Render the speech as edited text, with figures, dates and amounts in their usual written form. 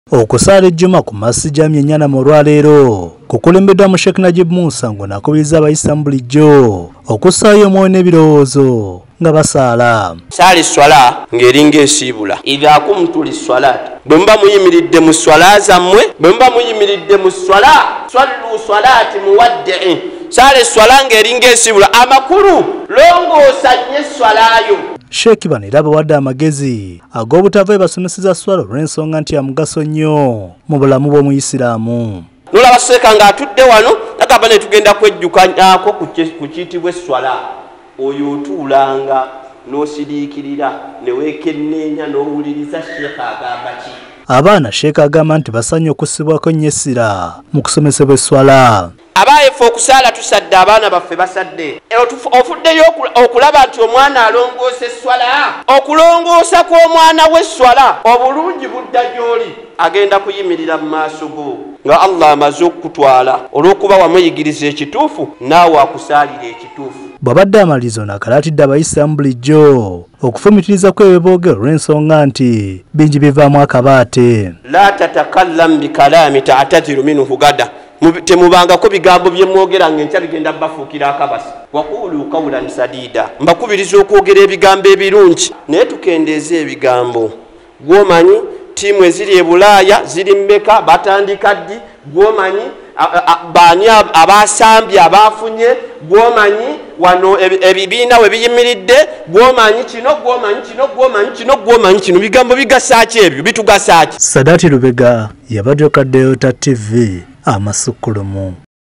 Okusaala ejjuma ku masijja myennyana mu lwaleero kukulembeddwa mu Sheikh Najib Musa ng'onakubiriza abayisaamu bulijjo okussaayo omwoyo n'ebirowoozo nga basaala. Saala swala ng'eringa esiibula idha kumtu liswalaati, bwe muba muyimiridde mu swala zammwe, bwe muba muyimiridde mu swala swallu swalaati muwaddi'in. Saala swala ng'eringa esiibula amakulu longoosa nnyo swalayo. Sheikh bano era bawadde amagezi ag'obutava basomeseza swala olw'ensonga nti ya mugaso nnyo mu bulamu bw'omuyisiraamu. Nolaba Sheikh ng'atudde wano agamba ne tugenda kwejjukanyako ku kiyitibwa esswala. Oyo otuulanga n'osiriikirira ne weekenneenya n'owuliriza Sheikh agamba ki. Abaana Sheikh agamba nti basanye okussibwako nnyo essira mu kusomesebwa esswala. Abaayefe okusaala tusadde, abaana baffe basadde. Ofuddeyo okulaba nti omwana alongoosa esswala. Okulongoosa kw'omwana w'esswala obulungi budda gy'oli, agenda kuyimirira mu maaso go nga Allah amaze okutwala olw'okuba wamuyigiriza ekituufu, naawe akusaalira ekituufu. Bw'abadde amalirizo n'akalaatidde abayisaamu bulijjo okufumitiriza kw'ebiboogero olw'ensonga nti bingi bivaamu akabaate. La tatakallam bikalaami ta'tadhiru minhu gada, temubangako bigambo bye mwogera ng'enkya bigenda bafuukira akabasi. Waqulu qawlan sadida, mbakubiriza okwogera ebigambo ebirungi naye tukendeeza ebigambo. Gw'omanyi tiimu eziri e Bulaaya ziri mmeka, batandika ddi, gw'omanyi baani abasambye abafunye, gw'omanyi wano ebibiina we biyimiridde, gw'omanyi kino, gw'omanyi kino, gw'omanyi kino, gw'omanyi kino. Bigambo bigasa ki ebyo? Bitugasa ki? Sadati Lubega, Yabadde Kaddeyo ta TV, Amasukulumu.